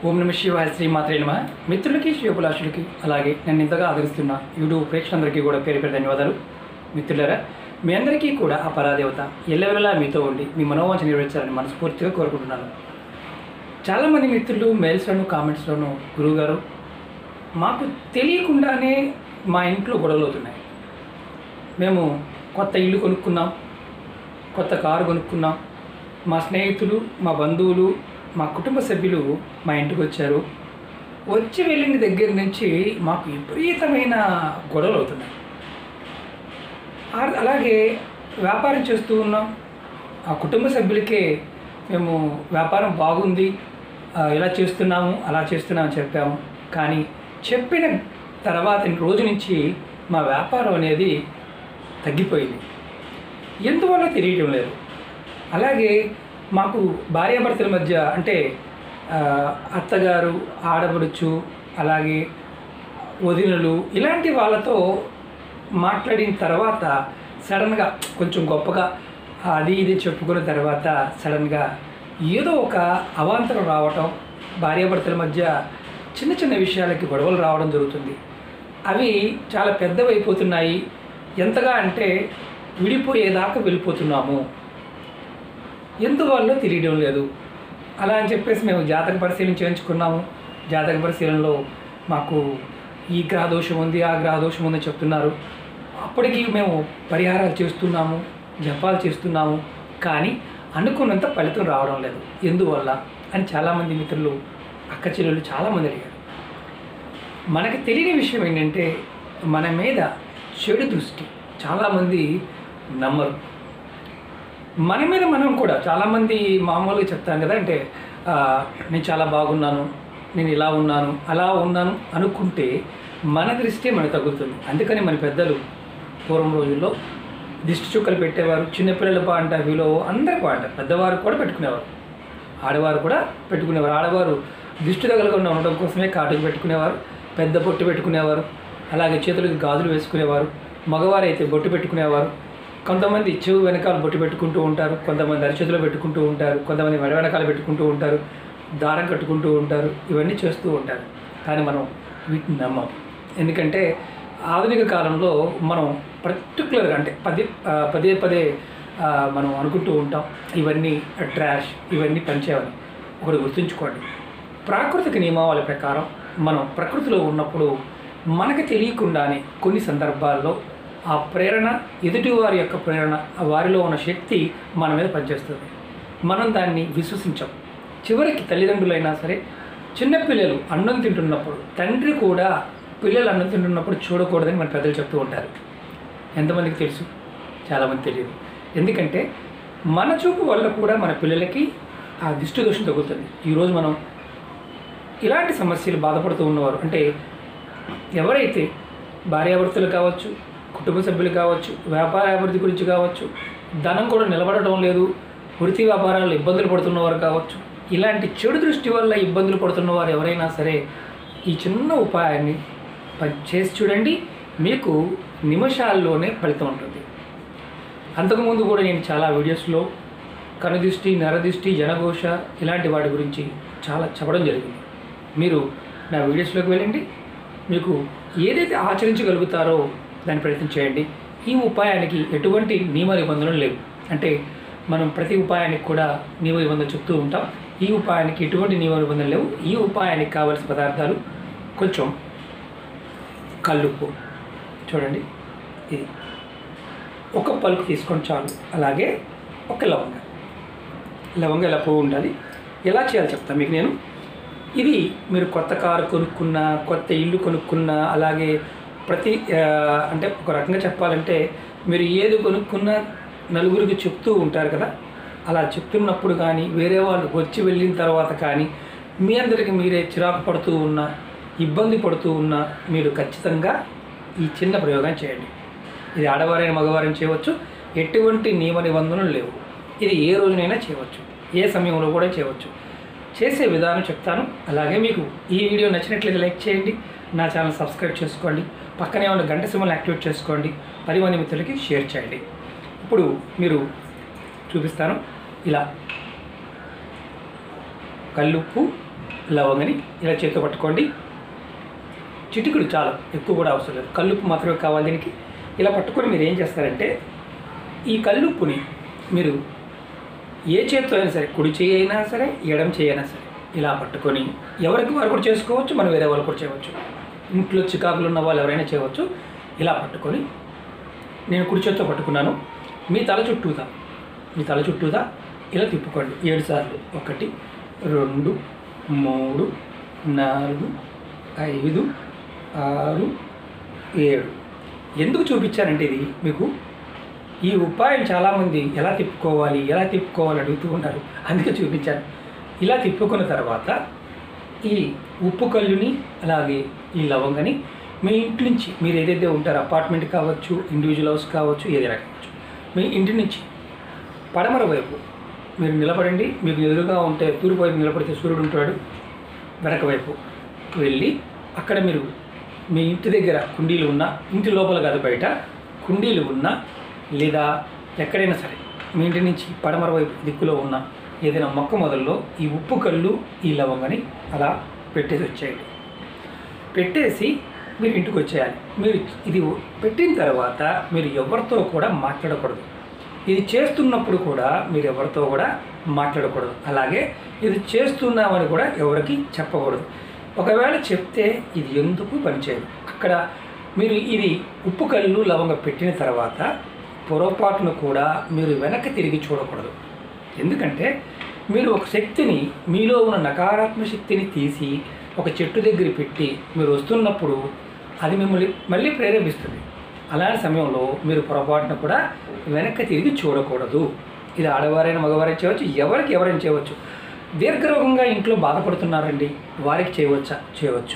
ఓం నమః శివాయ శ్రీమాత్రే నమః. మిత్రులకి శ్రేయోభిలాషులకి అలాగే నన్ను ఇంతగా ఆదరిస్తున్న యూట్యూబ్ ప్రేక్షకులందరికీ కూడా పేరు పేరు ధన్యవాదాలు. మిత్రులారా, మీ అందరికీ కూడా ఆ పరాదేవత ఎల్లవెల్లలా మీతో ఉండి మీ మనోవాంఛ నెరవేర్చాలని మనస్ఫూర్తిగా కోరుకుంటున్నాను. చాలామంది మిత్రులు మెయిల్స్లోను కామెంట్స్లోను గురువుగారు మాకు తెలియకుండానే మా ఇంట్లో గొడవలు అవుతున్నాయి. మేము కొత్త ఇల్లు కొనుక్కున్నాం, కొత్త కారు కొనుక్కున్నాం, మా స్నేహితులు, మా బంధువులు, మా కుటుంబ సభ్యులు మా ఇంటికి వచ్చారు. వచ్చి వెళ్ళిన దగ్గర నుంచి మాకు విపరీతమైన గొడవలు అవుతున్నాయి. అలాగే వ్యాపారం చేస్తూ ఉన్నాం. ఆ కుటుంబ సభ్యులకే మేము వ్యాపారం బాగుంది, ఇలా చేస్తున్నాము అలా చేస్తున్నామని చెప్పాము. కానీ చెప్పిన తర్వాత రోజు నుంచి మా వ్యాపారం అనేది తగ్గిపోయింది. ఎందువల్ల తెలియటం లేదు. అలాగే మాకు భార్యాభర్తల మధ్య అంటే అత్తగారు, ఆడపడుచు, అలాగే వదినలు ఇలాంటి వాళ్ళతో మాట్లాడిన తర్వాత సడన్గా కొంచెం గొప్పగా అది ఇది చెప్పుకున్న తర్వాత సడన్గా ఏదో ఒక అవాంతరం రావటం, భార్యాభర్తల మధ్య చిన్న చిన్న విషయాలకి గొడవలు రావడం జరుగుతుంది. అవి చాలా పెద్దవైపోతున్నాయి. ఎంతగా అంటే విడిపోయేదాకా వెళ్ళిపోతున్నాము. ఎందువల్ల తెలియడం లేదు. అలా అని చెప్పేసి మేము జాతక పరిశీలన చేయించుకున్నాము. జాతక పరిశీలనలో మాకు ఈ గ్రహదోషం ఉంది, ఆ గ్రహదోషం ఉందని చెప్తున్నారు. అప్పటికి మేము పరిహారాలు చేస్తున్నాము, జపాలు చేస్తున్నాము, కానీ అనుకున్నంత ఫలితం రావడం లేదు. ఎందువల్ల అని చాలామంది మిత్రులు, అక్క చెల్లెలు చాలామంది అడిగారు. మనకి తెలియని విషయం ఏంటంటే మన మీద చెడు దృష్టి చాలామంది నమ్మరు. మన మీద మనం కూడా చాలామంది మామూలుగా చెప్తాను కదా, అంటే నేను చాలా బాగున్నాను, నేను ఇలా ఉన్నాను అలా ఉన్నాను అనుకుంటే మన దృష్టి మనకు తగ్గుతుంది. అందుకని మన పెద్దలు పూర్వం రోజుల్లో దిష్టి చుక్కలు పెట్టేవారు. చిన్నపిల్లల పాంట, వీలో అందరి పాంట, పెద్దవారు కూడా పెట్టుకునేవారు, ఆడవారు కూడా పెట్టుకునేవారు. ఆడవారు దిష్టి తగలకుండా ఉండడం కోసమే కాటుకు పెట్టుకునేవారు, పెద్ద బొట్టు పెట్టుకునేవారు, అలాగే చేతులకు గాజులు వేసుకునేవారు. మగవారు అయితే బొట్టు పెట్టుకునేవారు. కొంతమంది చెవు వెనకాల బొట్టు పెట్టుకుంటూ ఉంటారు, కొంతమంది అరచేతిలో పెట్టుకుంటూ ఉంటారు, కొంతమంది మెడ వెనకాల పెట్టుకుంటూ ఉంటారు, దారం కట్టుకుంటూ ఉంటారు. ఇవన్నీ చేస్తూ ఉంటారు. కానీ మనం వీటిని నమ్మం. ఎందుకంటే ఆధునిక కాలంలో మనం పర్టికులర్గా అంటే పదే మనం అనుకుంటూ ఉంటాం ఇవన్నీ ట్రాష్, ఇవన్నీ పంచేవని. ఒకటి గుర్తుంచుకోండి, ప్రాకృతిక నియమావళి ప్రకారం మనం ప్రకృతిలో ఉన్నప్పుడు మనకు తెలియకుండానే కొన్ని సందర్భాల్లో ఆ ప్రేరణ, ఎదుటివారి యొక్క ప్రేరణ, వారిలో ఉన్న శక్తి మన మీద పనిచేస్తుంది. మనం దాన్ని విశ్వసించాం. చివరికి తల్లిదండ్రులైనా సరే, చిన్నపిల్లలు అన్నం తింటున్నప్పుడు తండ్రి కూడా పిల్లలు అన్నం తింటున్నప్పుడు చూడకూడదని మన పెద్దలు చెప్తూ ఉంటారు. ఎంతమందికి తెలుసు? చాలామంది తెలియదు. ఎందుకంటే మన చూపు వల్ల కూడా మన పిల్లలకి ఆ దిష్టి దోషం తగ్గుతుంది. ఈరోజు మనం ఇలాంటి సమస్యలు బాధపడుతూ ఉన్నవారు అంటే ఎవరైతే భార్యాభర్తలు కావచ్చు, కుటుంబ సభ్యులు కావచ్చు, వ్యాపార అభివృద్ధి గురించి కావచ్చు, ధనం కూడా నిలబడటం లేదు, వృత్తి వ్యాపారాలు ఇబ్బందులు పడుతున్నవారు కావచ్చు, ఇలాంటి చెడు దృష్టి వల్ల ఇబ్బందులు పడుతున్నవారు ఎవరైనా సరే ఈ చిన్న ఉపాయాన్ని చేసి చూడండి. మీకు నిమిషాల్లోనే ఫలితం ఉంటుంది. అంతకుముందు కూడా నేను చాలా వీడియోస్లో కనుదిష్టి, నరదిష్టి, జనఘోష ఇలాంటి వాటి గురించి చాలా చెప్పడం జరిగింది. మీరు నా వీడియోస్లోకి వెళ్ళండి. మీకు ఏదైతే ఆచరించగలుగుతారో దాన్ని ప్రయత్నం చేయండి. ఈ ఉపాయానికి ఎటువంటి నియమ నిబంధనలు లేవు. అంటే మనం ప్రతి ఉపాయానికి కూడా నియమ నిబంధనలు చెప్తూ ఉంటాం. ఈ ఉపాయానికి ఎటువంటి నియమ నిబంధనలు లేవు. ఈ ఉపాయానికి కావలసిన పదార్థాలు కొంచెం కల్లుప్పు, చూడండి ఇది ఒక పలుకు తీసుకొని చాలు. అలాగే ఒక లవంగ ఇలా పువ్వు ఉండాలి. ఎలా చేయాలో చెప్తాను మీకు నేను. ఇది మీరు కొత్త కారు కొనుక్కున్నా, కొత్త ఇల్లు కొనుక్కున్నా, అలాగే అంటే ఒక రకంగా చెప్పాలంటే మీరు ఏది కొనుక్కున్నా నలుగురికి చెప్తూ ఉంటారు కదా, అలా చెప్తున్నప్పుడు కానీ వేరే వాళ్ళు వచ్చి వెళ్ళిన తర్వాత కానీ మీ అందరికీ మీరే చిరాకు పడుతూ ఉన్నా, ఇబ్బంది పడుతూ ఉన్నా మీరు ఖచ్చితంగా ఈ చిన్న ప్రయోగం చేయండి. ఇది ఆడవారైన మగవారైనా చేయవచ్చు. ఎటువంటి నియమ నిబంధనలు లేవు. ఇది ఏ రోజునైనా చేయవచ్చు, ఏ సమయంలో కూడా చేయవచ్చు. చేసే విధానం చెప్తాను. అలాగే మీకు ఈ వీడియో నచ్చినట్లయితే లైక్ చేయండి, నా ఛానల్ సబ్స్క్రైబ్ చేసుకోండి, పక్కనే ఉన్న గంట సింబల్ యాక్టివేట్ చేసుకోండి, 10 మంది మిత్రులకి షేర్ చేయండి. ఇప్పుడు మీరు చూపిస్తాను. ఇలా కల్లుప్పు, లవంగని ఇలా చేతితో పట్టుకోండి. చిటికుడు చాలు, ఎక్కువ కూడా అవసరం లేదు. కల్లుప్పు మాత్రమే కావాలి దీనికి. ఇలా పట్టుకొని మీరు ఏం చేస్తారంటే ఈ కల్లుప్పుని మీరు ఏ చేతితో అయినా సరే, కుడి చేయి అయినా సరే, ఎడమ చేయి అయినా సరే ఇలా పట్టుకొని ఎవరికి వారు కూడా చేసుకోవచ్చు, మనం వేరే వాళ్ళు కూడా చేయవచ్చు. ఇంట్లో చికాకులు ఉన్న వాళ్ళు ఎవరైనా చేయవచ్చు. ఇలా పట్టుకొని నేను కుడి చేతితో పట్టుకున్నాను. మీ తల చుట్టూదా ఇలా తిప్పుకోండి 7 సార్లు. 1 2 3 4 5 6 7. ఎందుకు చూపించానంటే ఇది మీకు ఈ ఉపాయం చాలామంది ఎలా తిప్పుకోవాలి అడుగుతూ ఉన్నారు, అందుకే చూపించాను. ఇలా తిప్పుకున్న తర్వాత ఈ ఉప్పు కల్లుని అలాగే ఈ లవంగని మీ ఇంటి నుంచి మీరు ఏదైతే ఉంటారో, అపార్ట్మెంట్ కావచ్చు, ఇండివిజువల్ హౌస్ కావచ్చు, ఏదైనా కావచ్చు, మీ ఇంటి నుంచి పడమర వైపు మీరు నిలబడండి. మీకు ఎదురుగా ఉంటే తూర్పు వైపు నిలబడితే సూర్యుడు ఉంటాడు. వెనక వైపు వెళ్ళి అక్కడ మీరు మీ ఇంటి దగ్గర కుండీలు ఉన్న, ఇంటి లోపల కాదు బయట కుండీలు ఉన్న, లేదా ఎక్కడైనా సరే మీ ఇంటి నుంచి పడమర వైపు దిక్కులో ఉన్న ఏదైనా మొక్క మొదల్లో ఈ ఉప్పు కళ్ళు ఈ లవంగని అలా పెట్టేసి వచ్చేయండి. పెట్టేసి మీరు ఇంటికి వచ్చేయాలి. మీరు ఇది పెట్టిన తర్వాత మీరు ఎవరితో కూడా మాట్లాడకూడదు. ఇది చేస్తున్నప్పుడు కూడా మీరు ఎవరితో కూడా మాట్లాడకూడదు. అలాగే ఇది చేస్తున్నామని కూడా ఎవరికి చెప్పకూడదు. ఒకవేళ చెప్తే ఇది ఎందుకు పనిచేయదు. అక్కడ మీరు ఇది ఉప్పు కళ్ళు లవంగ పెట్టిన తర్వాత పొరపాటును కూడా మీరు వెనక్కి తిరిగి చూడకూడదు. ఎందుకంటే మీరు ఒక శక్తిని, మీలో ఉన్న నకారాత్మక శక్తిని తీసి ఒక చెట్టు దగ్గర పెట్టి మీరు వస్తున్నప్పుడు అది మిమ్మల్ని మళ్ళీ ప్రేరేపిస్తుంది. అలాంటి సమయంలో మీరు పొరపాటును కూడా వెనక్కి తిరిగి చూడకూడదు. ఇది ఆడవారైనా మగవారైనా చేయవచ్చు, ఎవరైనా చేయవచ్చు. దీర్ఘరోగంగా ఇంట్లో బాధపడుతున్నారండి, వారికి చేయవచ్చు.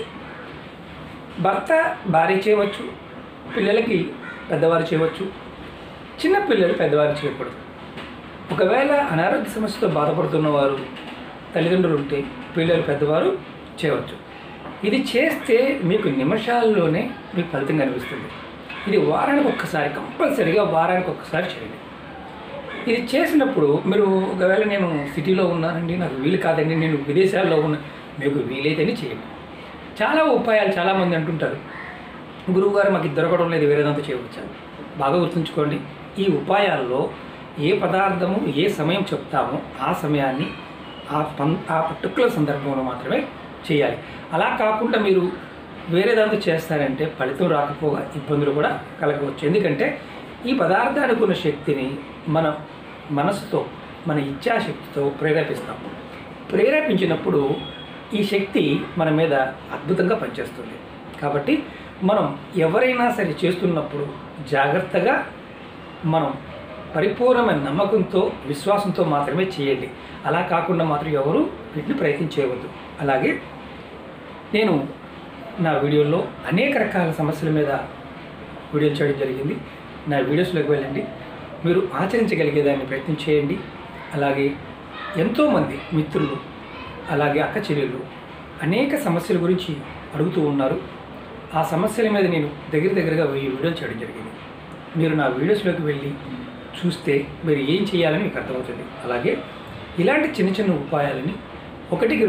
భర్త భార్య చేయవచ్చు, పిల్లలకి పెద్దవారు చేయవచ్చు, చిన్న పిల్లలు పెద్దవారు చేయకూడదు. ఒకవేళ అనారోగ్య సమస్యతో బాధపడుతున్న వారు తల్లిదండ్రులు ఉంటే పిల్లలు పెద్దవారు చేయవచ్చు. ఇది చేస్తే మీకు నిమిషాల్లోనే మీకు ఫలితం కనిపిస్తుంది. ఇది వారానికి ఒక్కసారి, కంపల్సరీగా వారానికి ఒక్కసారి చేయండి. ఇది చేసినప్పుడు మీరు ఒకవేళ నేను సిటీలో ఉన్నానండి, నాకు వీలు కాదండి, నేను విదేశాల్లో ఉన్నా, మీకు వీలైతేనే చేయండి. చాలా ఉపాయాలు చాలామంది అంటుంటారు, గురువుగారు మాకు దొరకడం లేదు, వేరేదంతా చేయవచ్చా. బాగా గుర్తుంచుకోండి, ఈ ఉపాయాల్లో ఏ పదార్థము ఏ సమయం చెప్తామో ఆ సమయాన్ని ఆ పర్టికులర్ సందర్భంలో మాత్రమే చేయాలి. అలా కాకుండా మీరు వేరే దాంతో చేస్తారంటే ఫలితం రాకపోగా ఇబ్బందులు కూడా కలగవచ్చు. ఎందుకంటే ఈ పదార్థానికి ఉన్న శక్తిని మన మనసుతో, మన ఇచ్ఛాశక్తితో ప్రేరేపిస్తాం. ప్రేరేపించినప్పుడు ఈ శక్తి మన మీద అద్భుతంగా పనిచేస్తుంది. కాబట్టి మనం ఎవరైనా సరే చేస్తున్నప్పుడు జాగ్రత్తగా మనం పరిపూర్ణమైన నమ్మకంతో, విశ్వాసంతో మాత్రమే చేయండి. అలా కాకుండా మాత్రం ఎవరు వీటిని ప్రయత్నం చేయవద్దు. అలాగే నేను నా వీడియోల్లో అనేక రకాల సమస్యల మీద వీడియోలు చేయడం జరిగింది. నా వీడియోస్లోకి వెళ్ళండి, మీరు ఆచరించగలిగేదాన్ని ప్రయత్నం చేయండి. అలాగే ఎంతోమంది మిత్రులు అలాగే అక్క చెల్లెళ్ళు అనేక సమస్యల గురించి అడుగుతూ ఉన్నారు. ఆ సమస్యల మీద నేను దగ్గరగా 1000 వీడియోలు చేయడం జరిగింది. మీరు నా వీడియోస్లోకి వెళ్ళి చూస్తే మీరు ఏం చేయాలని మీకు అర్థమవుతుంది. అలాగే ఇలాంటి చిన్న ఉపాయాలని 1కి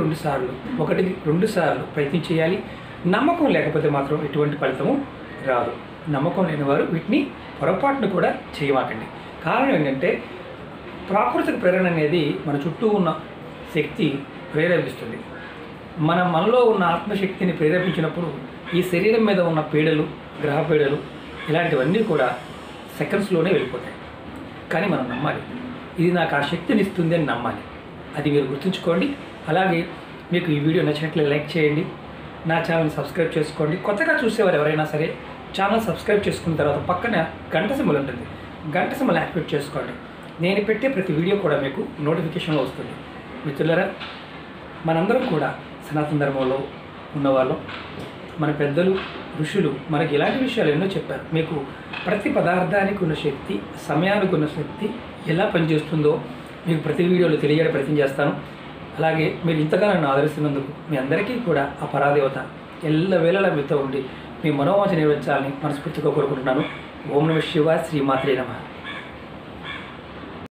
2 సార్లు ప్రయత్నం చేయాలి. నమ్మకం లేకపోతే మాత్రం ఎటువంటి ఫలితము రాదు. నమ్మకం లేని వారు వీటిని పొరపాటును కూడా చేయమాకండి. కారణం ఏంటంటే ప్రాకృతిక ప్రేరణ అనేది మన చుట్టూ ఉన్న శక్తి ప్రేరేపిస్తుంది. మనలో ఉన్న ఆత్మశక్తిని ప్రేరేపించినప్పుడు ఈ శరీరం మీద ఉన్న పీడలు, గ్రహ పీడలు ఇలాంటివన్నీ కూడా సెకండ్స్లోనే వెళ్ళిపోతాయి. కానీ మనం నమ్మాలి, ఇది నాకు ఆ శక్తిని ఇస్తుంది అని నమ్మాలి. అది మీరు గుర్తుంచుకోండి. అలాగే మీకు ఈ వీడియో నచ్చినట్లయితే లైక్ చేయండి, నా ఛానల్ని సబ్స్క్రైబ్ చేసుకోండి. కొత్తగా చూసేవారు ఎవరైనా సరే ఛానల్ సబ్స్క్రైబ్ చేసుకున్న తర్వాత పక్కన గంట సింబల్ ఉంటుంది, గంట సింబల్ యాక్టివేట్ చేసుకోండి. నేను పెట్టే ప్రతి వీడియో కూడా మీకు నోటిఫికేషన్లో వస్తుంది. మిత్రులారా, మనందరం కూడా సనాతన ధర్మంలో ఉన్నవాళ్ళం. మన పెద్దలు, ఋషులు మనకి ఇలాంటి విషయాలు ఎన్నో చెప్పారు. మీకు ప్రతి పదార్థానికి ఉన్న శక్తి, సమయానికి ఉన్న శక్తి ఎలా పనిచేస్తుందో మీకు ప్రతి వీడియోలో తెలియజేయడం ప్రయత్నం చేస్తాను. అలాగే మీరు ఇంతగా నన్ను ఆదరిస్తున్నందుకు మీ అందరికీ కూడా ఆ పరాదేవత ఎల్లవేళలా మీతో ఉండి మీ మనోవాంఛ నెరవేర్చాలని మనస్ఫూర్తిగా కోరుకుంటున్నాను. ఓం నమః శివాయ. శ్రీమాత్రే నమః.